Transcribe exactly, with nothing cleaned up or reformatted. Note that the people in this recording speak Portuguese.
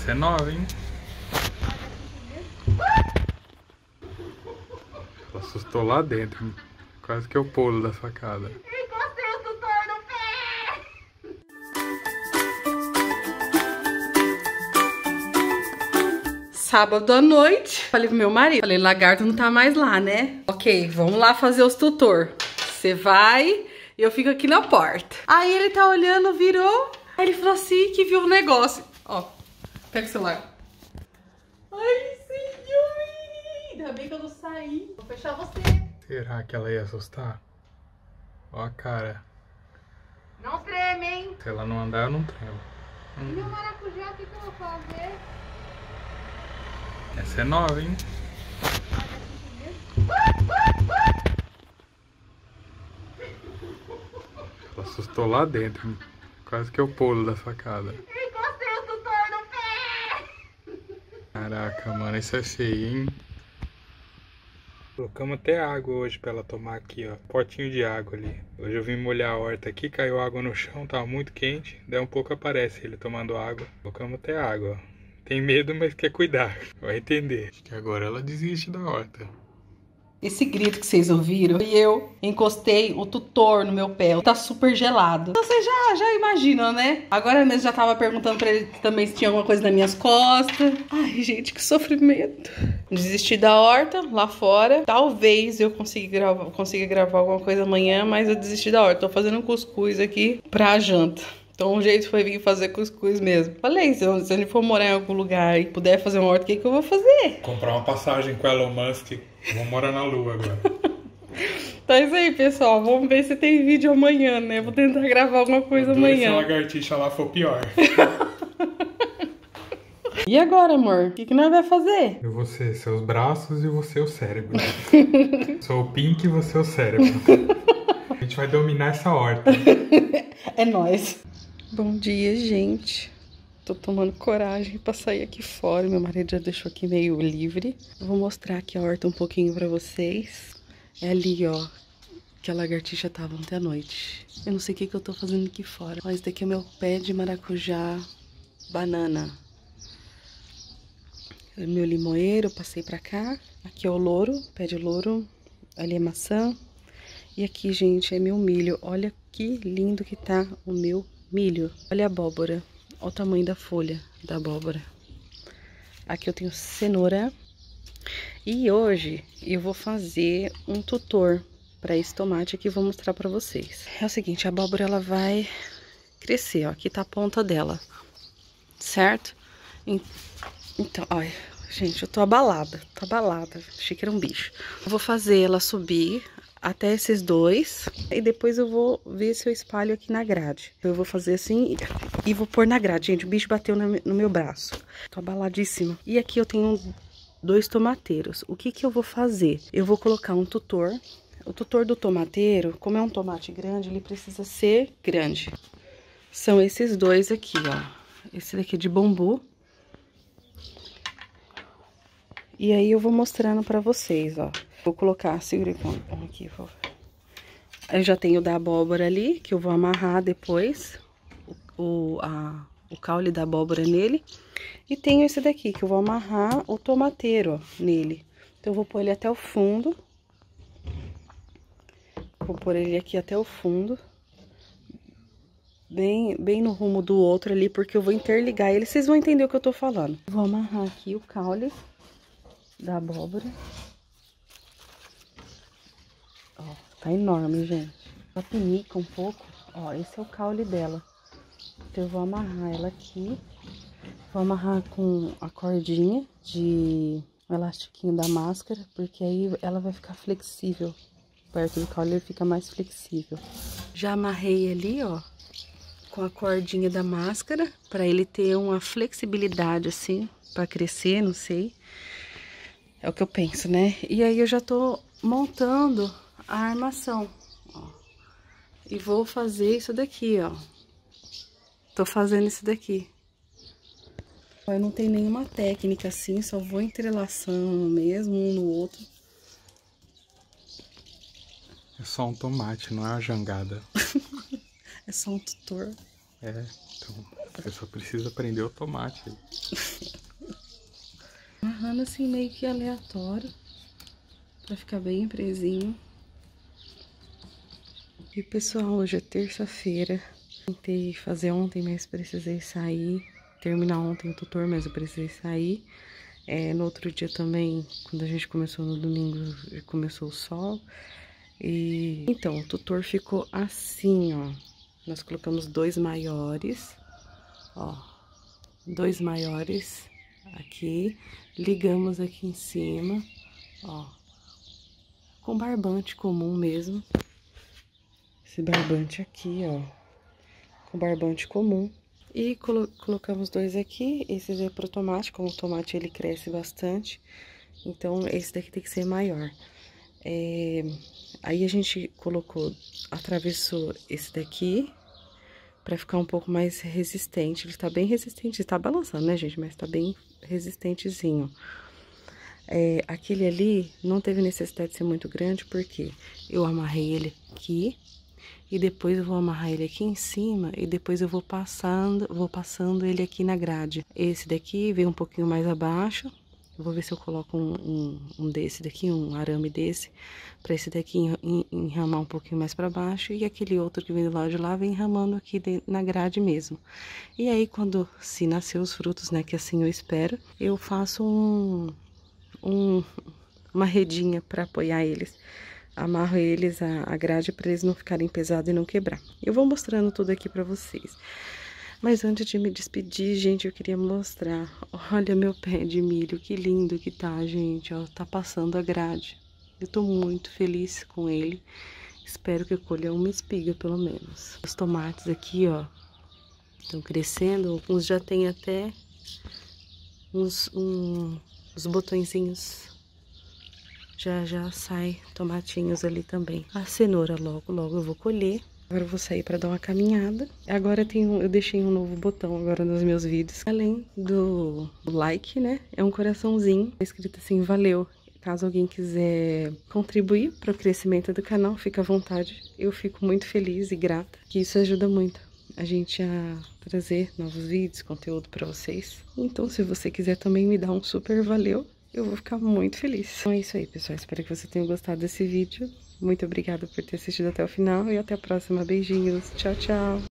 Essa é nova, hein? Ela assustou lá dentro. Quase que eu pulo da sacada. Encostei o tutor no pé! Sábado à noite, falei pro meu marido, falei, lagarto não tá mais lá, né? Ok, vamos lá fazer os tutor. Você vai e eu fico aqui na porta. Aí ele tá olhando, virou, aí ele falou assim que viu o negócio. Ó, pega o celular. Ai, senhor! Ainda bem que eu não saí. Vou fechar você. Será que ela ia assustar? Ó a cara. Não treme, hein? Se ela não andar, eu não tremo. E meu maracujá, o que, que eu vou fazer? Essa é nova, hein? Ela assustou lá dentro. Quase que eu pulo da sacada. Encostei o tutor no pé! Caraca, mano, isso é feio, hein? Colocamos até água hoje pra ela tomar aqui, ó. Potinho de água ali. Hoje eu vim molhar a horta aqui, caiu água no chão, tava muito quente. Daí um pouco aparece ele tomando água. Colocamos até água, ó. Tem medo, mas quer cuidar. Vai entender. Acho que agora ela desiste da horta. Esse grito que vocês ouviram, e eu encostei o tutor no meu pé, tá super gelado. Vocês já, já imaginam, né? Agora mesmo já tava perguntando pra ele também se tinha alguma coisa nas minhas costas. Ai, gente, que sofrimento. Desisti da horta, lá fora. Talvez eu consiga gravar, consiga gravar alguma coisa amanhã, mas eu desisti da horta. Tô fazendo um cuscuz aqui pra janta. Então o jeito foi vir fazer cuscuz mesmo. Falei, se eu, se ele for morar em algum lugar e puder fazer uma horta, o que, que eu vou fazer? Comprar uma passagem com Elon Musk. Vamos morar na lua agora. Tá isso aí, pessoal. Vamos ver se tem vídeo amanhã, né? Vou tentar gravar alguma coisa amanhã. Se a lagartixa lá for pior. E agora, amor? O que, que nós vamos fazer? Eu vou ser seus braços e você o cérebro. Sou o Pink e você o cérebro. A gente vai dominar essa horta. É nóis. Bom dia, gente. Tô tomando coragem pra sair aqui fora. Meu marido já deixou aqui meio livre. Eu vou mostrar aqui a horta um pouquinho pra vocês. É ali, ó, que a lagartixa tava ontem à noite. Eu não sei o que, que eu tô fazendo aqui fora. Ó, esse daqui é meu pé de maracujá banana. Meu limoeiro, eu passei pra cá. Aqui é o louro, pé de louro. Ali é maçã. E aqui, gente, é meu milho. Olha que lindo que tá o meu milho. Olha a abóbora. Olha o tamanho da folha da abóbora. Aqui eu tenho cenoura. E hoje eu vou fazer um tutor para esse tomate aqui. Vou mostrar para vocês. É o seguinte, a abóbora ela vai crescer, ó. Aqui tá a ponta dela, certo? Então, olha, gente, eu tô abalada. Tô abalada. Achei que era um bicho. Eu vou fazer ela subir até esses dois. E depois eu vou ver se eu espalho aqui na grade. Eu vou fazer assim e vou pôr na grade. Gente, o bicho bateu no meu braço. Tô abaladíssima. E aqui eu tenho dois tomateiros. O que que eu vou fazer? Eu vou colocar um tutor. O tutor do tomateiro, como é um tomate grande, ele precisa ser grande. São esses dois aqui, ó. Esse daqui é de bambu. E aí eu vou mostrando pra vocês, ó. Vou colocar, segura aqui, por favor. Eu já tenho o da abóbora ali, que eu vou amarrar depois o, o, a, o caule da abóbora nele. E tenho esse daqui, que eu vou amarrar o tomateiro, ó, nele. Então eu vou pôr ele até o fundo. Vou pôr ele aqui até o fundo. Bem, bem no rumo do outro ali, porque eu vou interligar ele. Vocês vão entender o que eu tô falando. Vou amarrar aqui o caule da abóbora. Ó, tá enorme, gente. Ela pinica um pouco. Ó, esse é o caule dela. Então eu vou amarrar ela aqui. Vou amarrar com a cordinha de um elastiquinho da máscara, porque aí ela vai ficar flexível. Perto do caule ele fica mais flexível. Já amarrei ali, ó, com a cordinha da máscara, pra ele ter uma flexibilidade assim, pra crescer, não sei. É o que eu penso, né? E aí eu já tô montando a armação, ó. E vou fazer isso daqui, ó. Tô fazendo isso daqui. Eu não tenho nenhuma técnica assim, só vou entrelaçando mesmo, um no outro. É só um tomate, não é uma jangada. É só um tutor. É, então... Você só precisa prender o tomate. Amarrando assim meio que aleatório, pra ficar bem presinho. E pessoal, hoje é terça-feira. Tentei fazer ontem, mas precisei sair. Terminar ontem o tutor, mas eu precisei sair. É, no outro dia também, quando a gente começou no domingo, começou o sol. E então, o tutor ficou assim, ó. Nós colocamos dois maiores, ó. Dois maiores aqui. Ligamos aqui em cima, ó. Com barbante comum mesmo. Esse barbante aqui, ó. Com barbante comum. E colo colocamos dois aqui, esse é pro tomate, como o tomate ele cresce bastante, então esse daqui tem que ser maior. É, aí a gente colocou, atravessou esse daqui, pra ficar um pouco mais resistente, ele tá bem resistente, tá balançando, né, gente, mas tá bem resistentezinho. É, aquele ali não teve necessidade de ser muito grande, porque eu amarrei ele aqui. E depois eu vou amarrar ele aqui em cima e depois eu vou passando, vou passando ele aqui na grade. Esse daqui veio um pouquinho mais abaixo. Eu vou ver se eu coloco um, um, um desse daqui, um arame desse, pra esse daqui enramar um pouquinho mais pra baixo. E aquele outro que vem do lado de lá vem enramando aqui de, na grade mesmo. E aí quando se nascer os frutos, né, que assim eu espero, eu faço um, um, uma redinha pra apoiar eles. Amarro eles a, a grade para eles não ficarem pesados e não quebrar. Eu vou mostrando tudo aqui para vocês. Mas antes de me despedir, gente, eu queria mostrar. Olha meu pé de milho, que lindo que tá, gente. Ó, tá passando a grade. Eu tô muito feliz com ele. Espero que eu colha uma espiga, pelo menos. Os tomates aqui, ó, estão crescendo. Alguns já tem até uns, um, uns botõezinhos. Já, já sai tomatinhos ali também. A cenoura logo, logo eu vou colher. Agora eu vou sair para dar uma caminhada. Agora tem um, eu deixei um novo botão agora nos meus vídeos. Além do like, né? É um coraçãozinho. Tá escrito assim, valeu. Caso alguém quiser contribuir para o crescimento do canal, fica à vontade. Eu fico muito feliz e grata, que isso ajuda muito a gente a trazer novos vídeos, conteúdo para vocês. Então, se você quiser também me dar um super valeu, eu vou ficar muito feliz. Então é isso aí, pessoal. Espero que você tenha gostado desse vídeo. Muito obrigada por ter assistido até o final e até a próxima. Beijinhos. Tchau, tchau.